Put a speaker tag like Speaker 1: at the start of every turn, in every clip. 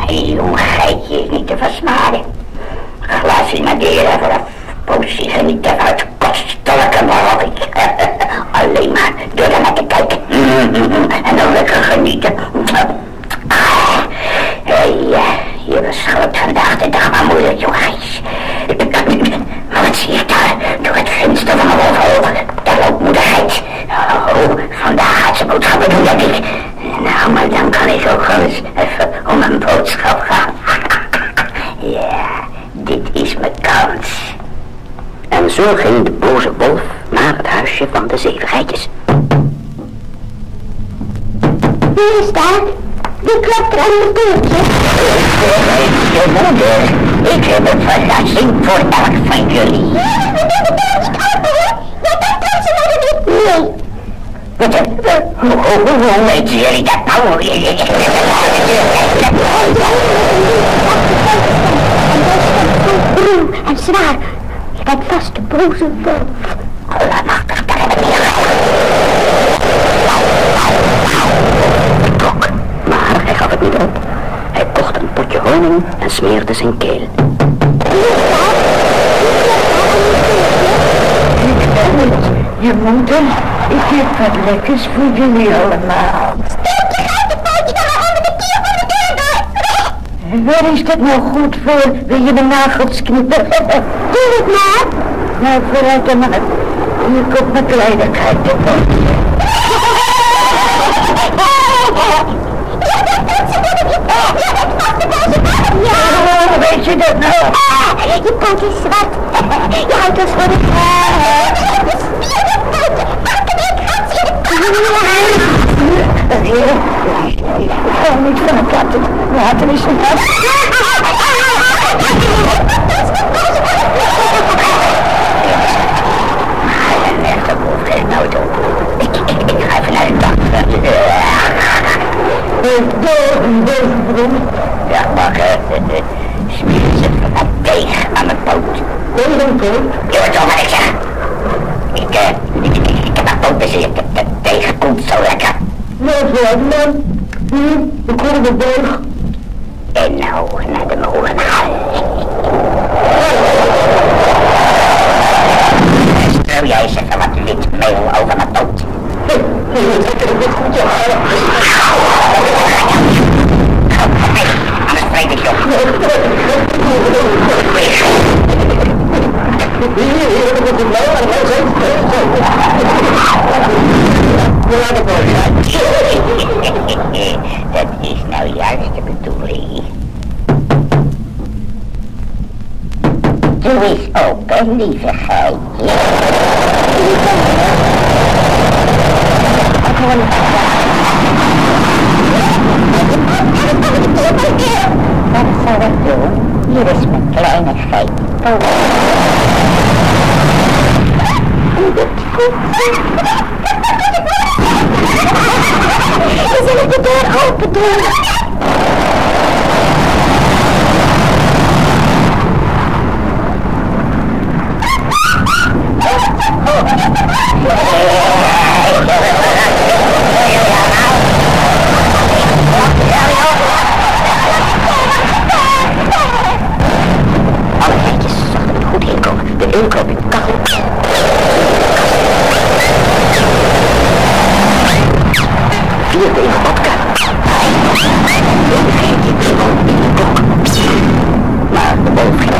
Speaker 1: Jong geitje is niet te versmaden. Glaasje naar deur vanaf. Poosje genieten uit kostelijke morgen. Alleen maar door er naar te kijken. En dan lekker genieten. Je was groot vandaag de dag, maar moeilijk, jongens. Maar wat zie je daar? Door het venster van mijn hoofd. Daar loopt moedigheid. Oh, vandaag gaat ze boodschappen doen, denk ik. Nou, maar dan kan ik ook wel eens even om een boodschap gaan. Ja, dit is mijn kans.
Speaker 2: En zo ging de boze wolf naar het huisje van de 7 geitjes.
Speaker 3: Wie is daar? Wie klopt er aan het deurtje?
Speaker 1: Je moeder. Ik heb een verrassing voor elk van jullie.
Speaker 3: Ja, we doen de deurtje open, hoor. Ja, dat kan ze maar niet. Nee.
Speaker 1: Hoe weten jullie dat nou?
Speaker 3: En zwaar. Je bent vast de boze wolf.
Speaker 1: Allemachtig, daar heb ik niet
Speaker 2: Trok, maar hij gaf het niet op. Hij kocht een potje honing en smeerde zijn keel.
Speaker 1: Ik ben het, je moeder. Ik heb wat lekkers voor jullie allemaal.
Speaker 3: Steek je geitenpootje daar onder de kier van de deur door.
Speaker 1: Waar is dat nou goed voor? Wil je mijn nagels knippen?
Speaker 3: Doe het maar.
Speaker 1: Nou, vooruit dan maar. Hier komt mijn kleine geitenpootje. Ja, hoe weet je dat nou?
Speaker 3: Je poot is zwart. Je houdt ons voor de
Speaker 1: Ik hou niet van een katten. Laten is een kat. Een echte wolf geeft nooit op. Ik ga even naar de dak. Ja, maar smeer ze wat deeg aan mijn poot. Je hoort wel wat ik zeg. Ik heb mijn poot bezig. De deeg komt zo lekker.
Speaker 3: Ik hoor de deeg.
Speaker 1: En nou naar de molen. Streel jij eens even wat wit meel over mijn poot. Anders spreek ik je op. Dat is nou juist de bedoeling. Doe eens open, lieve geitje. Wat zal ik doen? Hier is mijn kleine geit.
Speaker 3: We zullen de deur open doen.
Speaker 2: Alle geitjes zochten een goed inkomen. De inkoop in de kachel. 4 tegen vodka. Eén geitje gewoon in de kok. Maar de wolf ging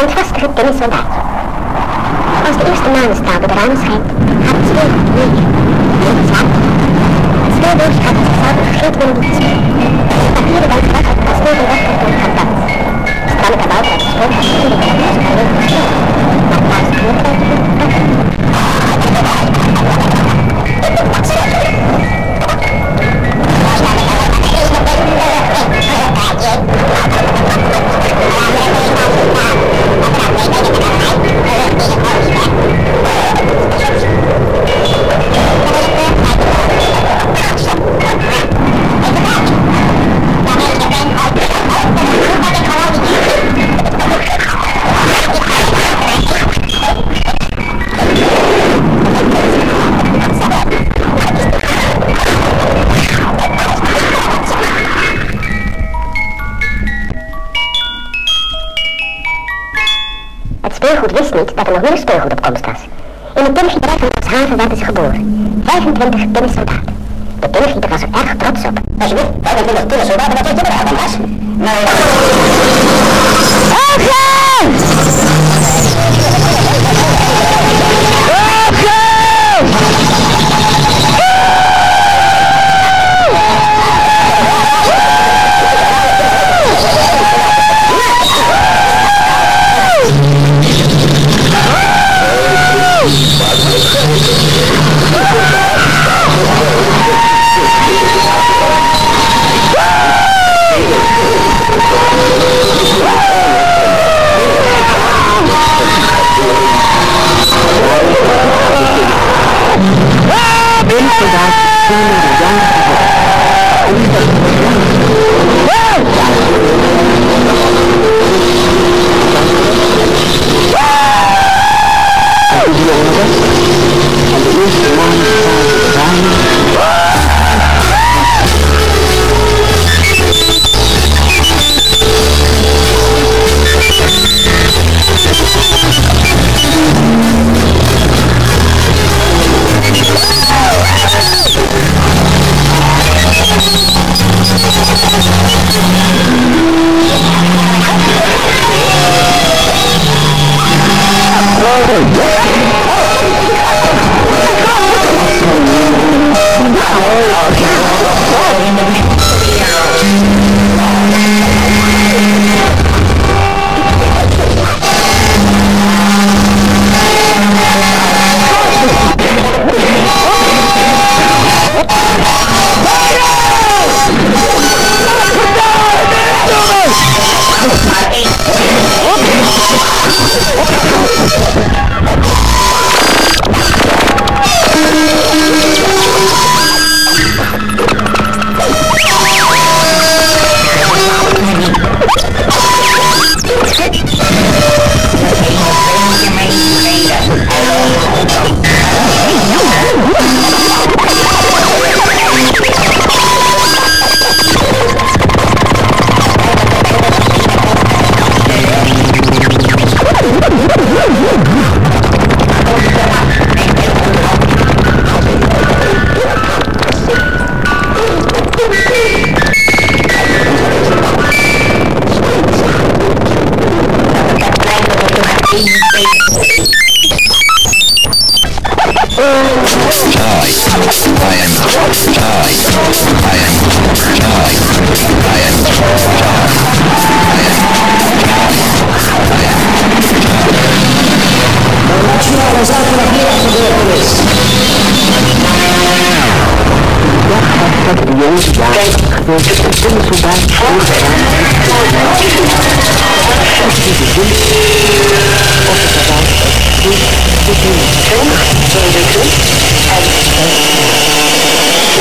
Speaker 2: standvastige tinnen soldaatje. Als de eerste manestraal door de ramen schijnt, gaat het speelgoed mee. Niet slapen. Het speeldoosje gaat het zichzelf een vergeten willen niet spelen. De papieren dan gewacht als tegen wegkomt gaat dat. De stramme kabouter uit de school gaat natuurlijk aan de muziek en leuk gespeeld. Maar het laatste kleurkrijtje doet het toch. Speelgoed wist niet dat er nog meer speelgoed op komst was. In de pinnengieterij van Haven werden ze geboren. 25 pinnensoldaten. De pinnengieter was er erg trots op.
Speaker 1: Alsjeblieft, 25 pinnensoldaten, wat weet je er van, Bas? Nee.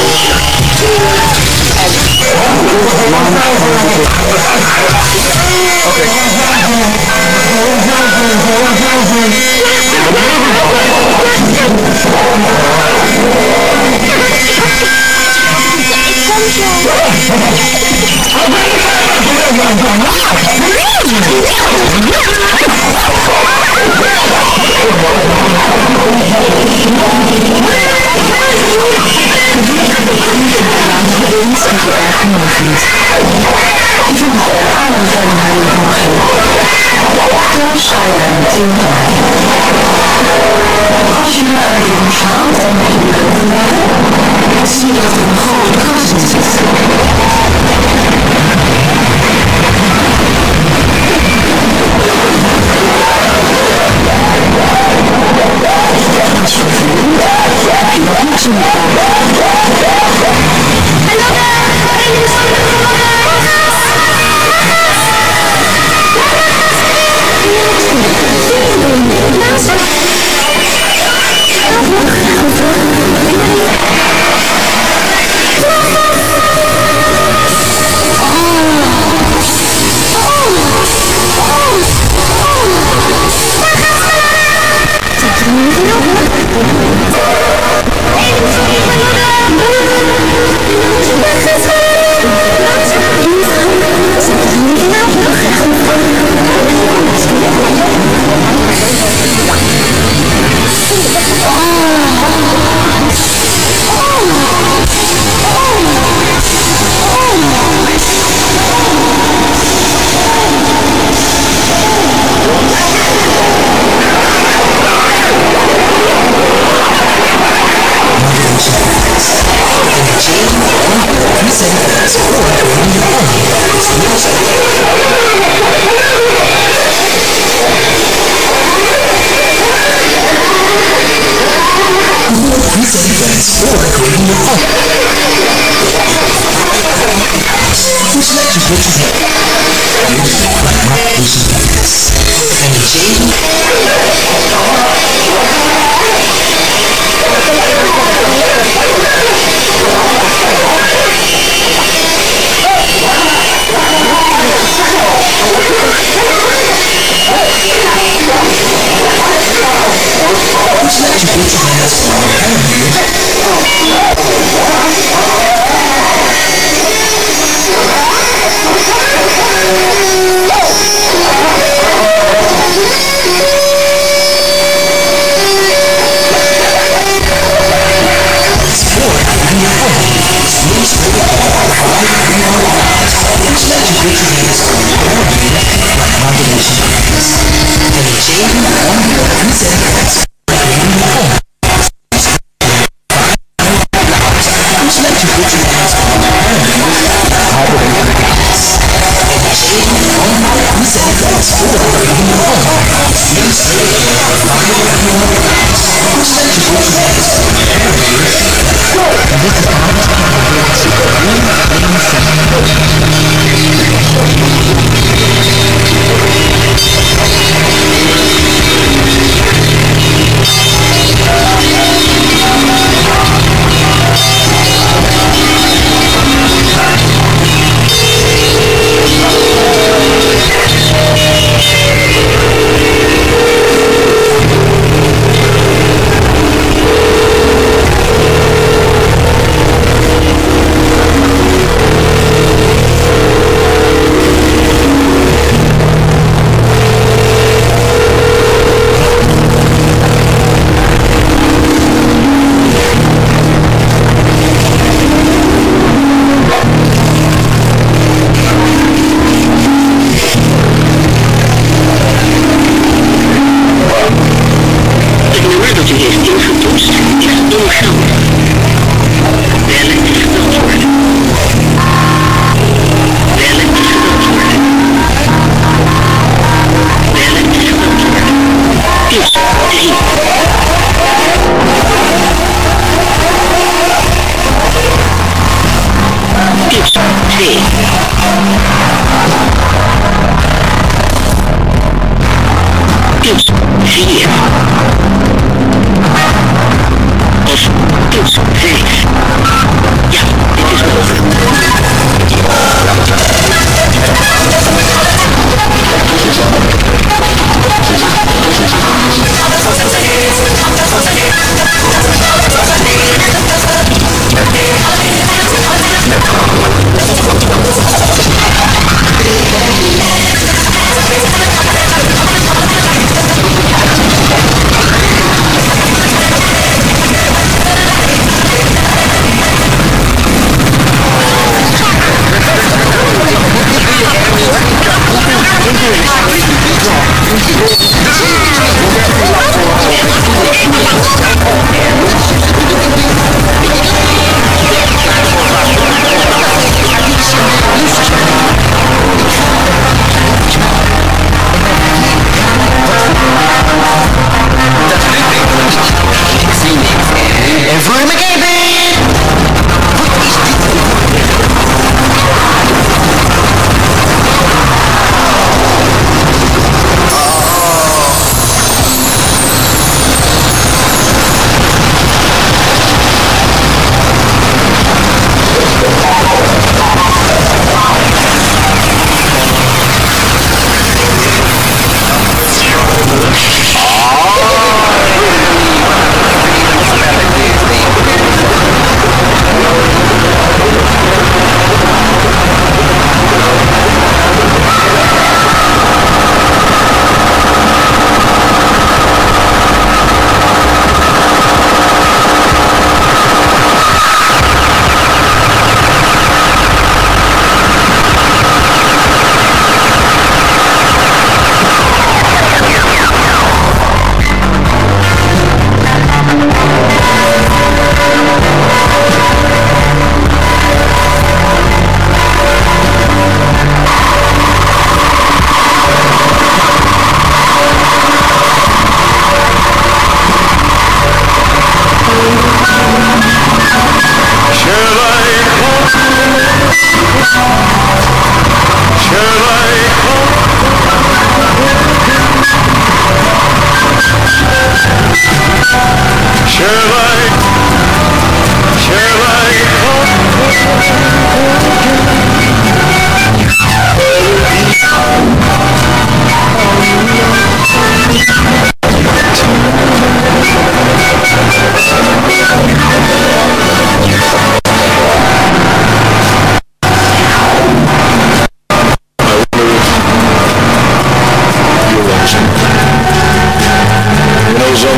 Speaker 1: En Als je naar de jongens haalt en naar je kunt maken, dan zie je dat er een grote kast in zit. Als je verliet, heb je nog niks in elkaar.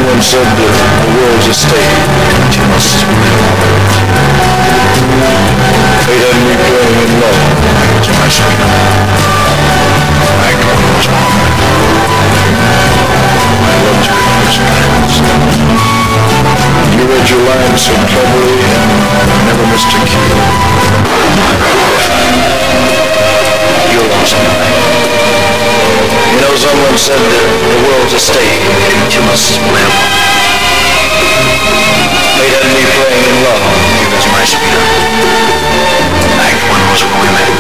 Speaker 4: Someone said that the world's a stage, but you must live. Fate had me playing in love to my sweetheart. Act one was wrong. I loved you at first glance. You read your lines so cleverly and never missed a cue. You're lost tonight. You know, someone said that the world's a stage, but you must live. Fate had me playing in love, you as my sweetheart. Act one was when we met.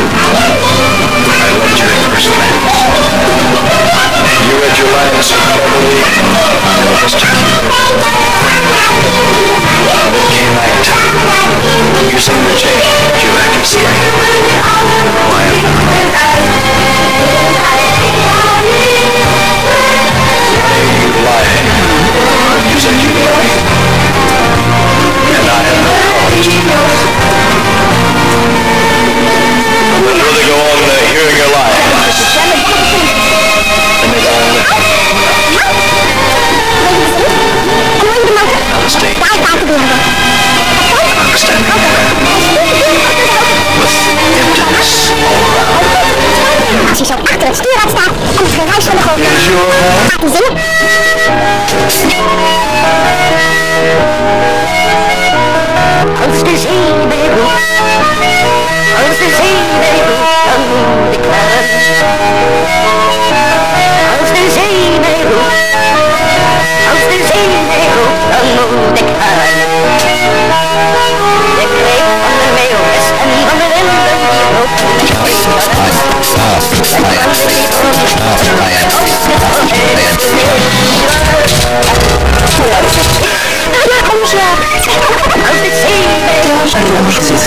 Speaker 4: I loved you at first glance. You read your lines so cleverly, never missed a cue. Then came act two. You seemed to change, you acted strange. Why have you You lied. You said you loved me. And I had no cause to know. I'd rather go on hearing your lies than make all of it. On the stage. I'm standing there with emptiness all around.
Speaker 2: Als je zo achter het stuur gaat staan en het geruis van de golven.
Speaker 4: Is your home?
Speaker 2: Gaat die zingen?
Speaker 1: Als de zee mij roept, als de zee mij roept, dan moet ik gaan. Als de zee mij roept, als de zee mij roept, dan moet ik gaan. De kreet van de meeuwis en van de winden die roept, de kreet van de meeuwis en van de als de zee mij roept, dan moet ik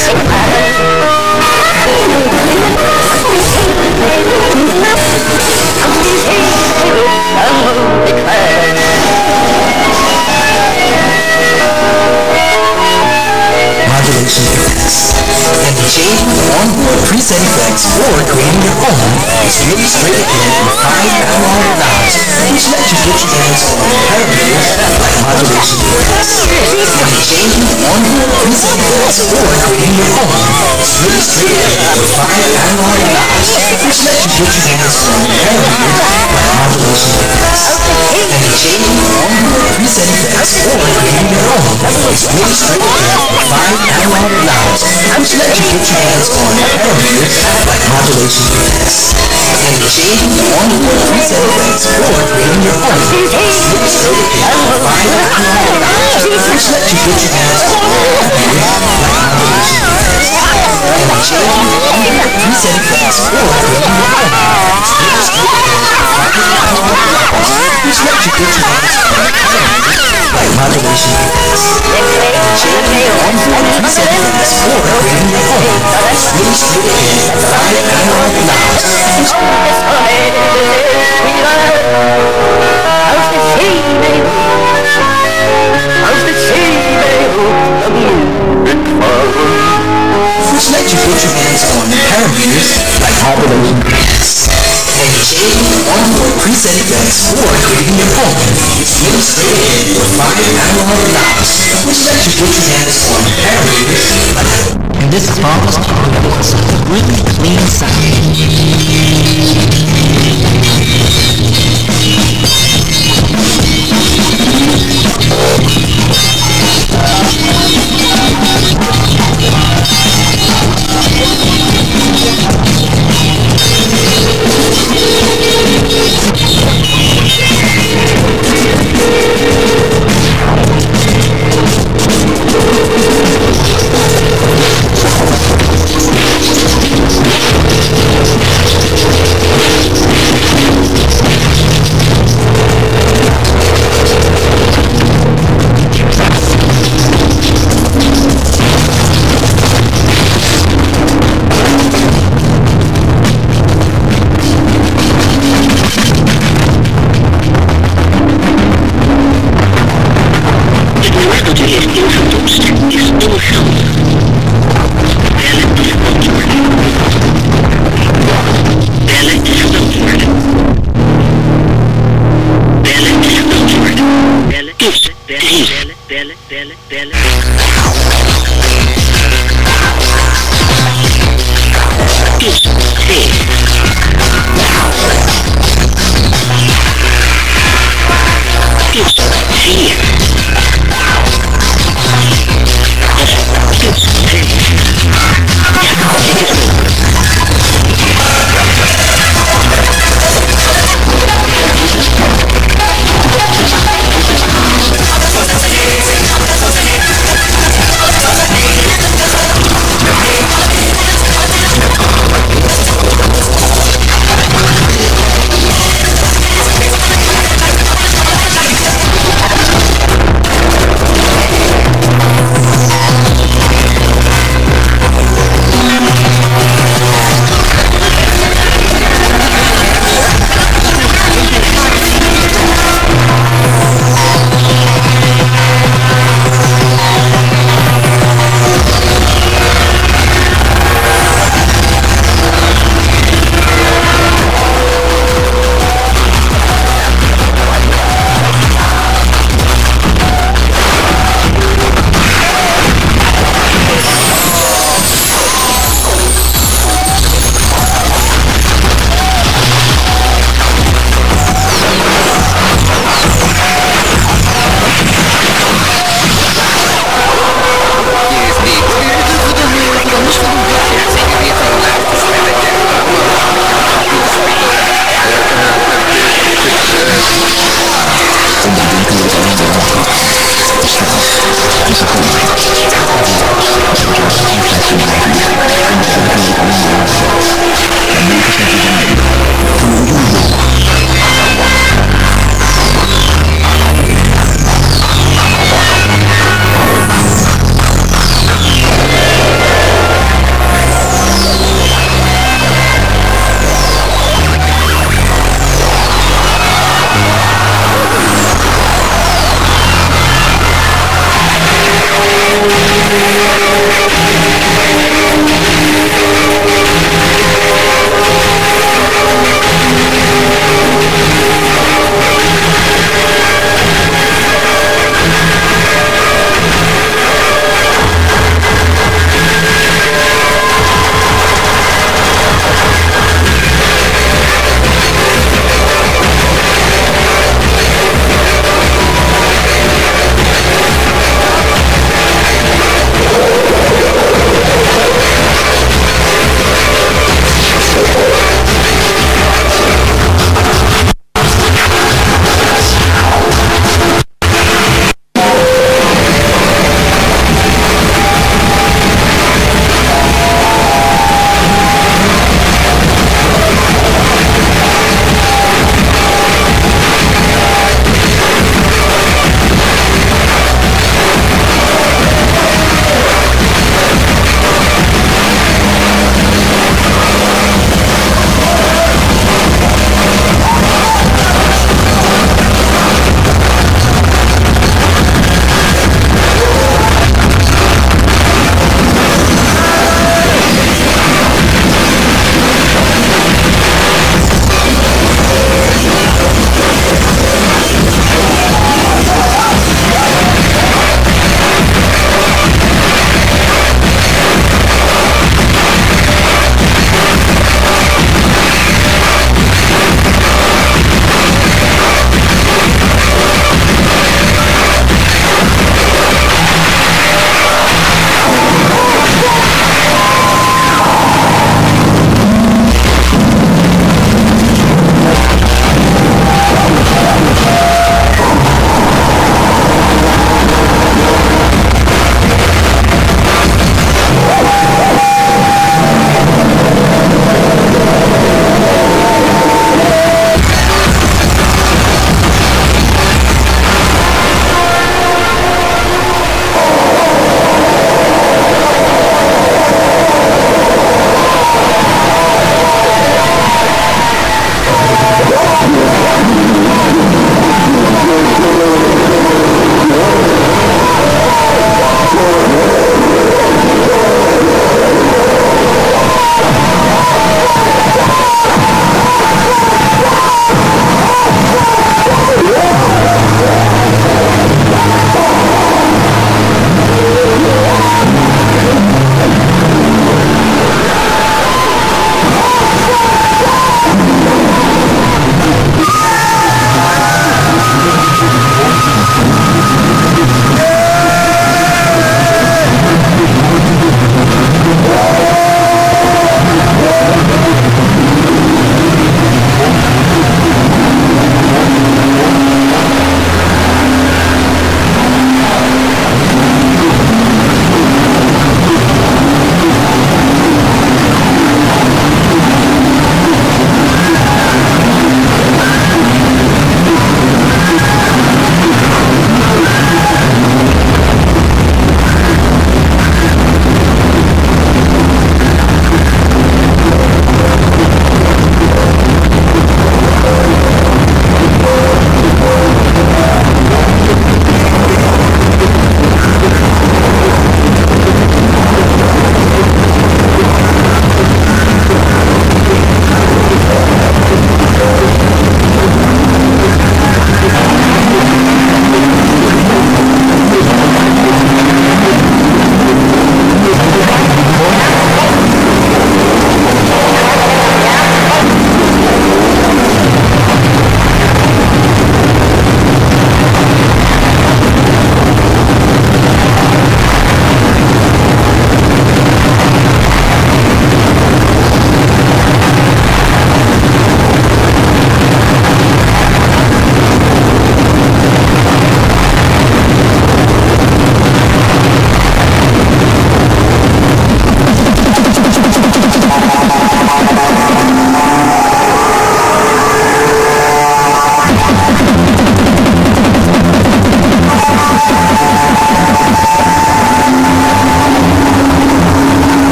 Speaker 5: Modulation effects. And the change with onboard preset effects or creating your own is really straight ahead with 5 analog knobs, which let you get your hands on parameters like modulation effects. And the change with onboard preset effects or creating your own is really straight ahead with 5 analog knobs, which let you get your hands on parameters like modulation effects. And the change with onboard preset effects or creating your own is really straight ahead with 5 analog knobs, which let you get your hands on parameters like modulation effects. And the change with onboard preset effects or creating your own is really straight ahead with 5 analog knobs, which let you get your hands on parameters like modulation effects. And the change with onboard preset effects or creating your own is really straight ahead with 5 analog knobs, which let you get your hands on parameters like modulation effects. And the change with onboard preset effects or creating your own is really straight ahead with 5 analog knobs.
Speaker 1: Als de zee mij roept, als de zee mij roept, dan moet ik vallen.
Speaker 5: Which let you get your hands on parameters like modulation effects. And the change with onboard preset effects or creating your own is really straight ahead with 5 analog knobs, which let you get your hands on parameters like. And this is almost really clean sound.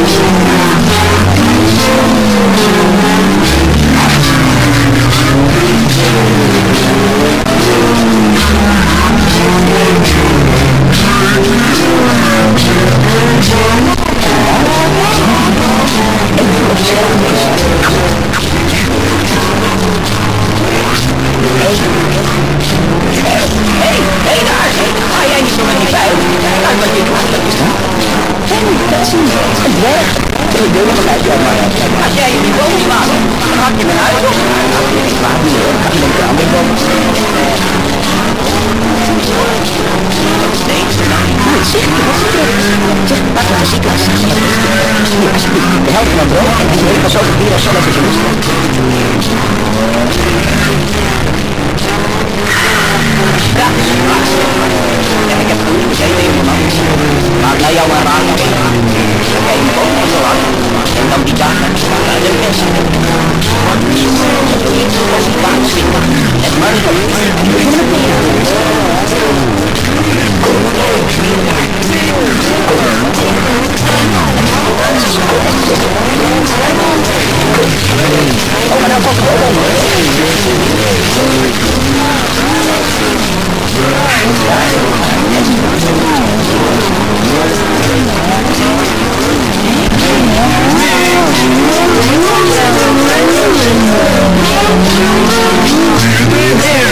Speaker 5: There.